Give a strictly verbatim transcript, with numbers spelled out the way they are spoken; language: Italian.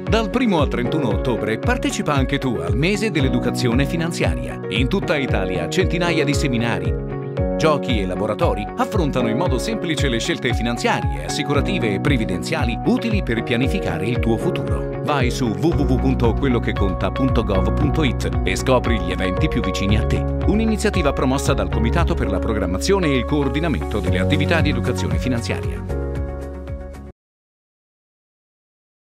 Dal primo al trentuno ottobre partecipa anche tu al mese dell'educazione finanziaria. In tutta Italia centinaia di seminari, giochi e laboratori affrontano in modo semplice le scelte finanziarie, assicurative e previdenziali utili per pianificare il tuo futuro. Vai su w w w punto quellocheconta punto gov punto it e scopri gli eventi più vicini a te. Un'iniziativa promossa dal Comitato per la programmazione e il coordinamento delle attività di educazione finanziaria.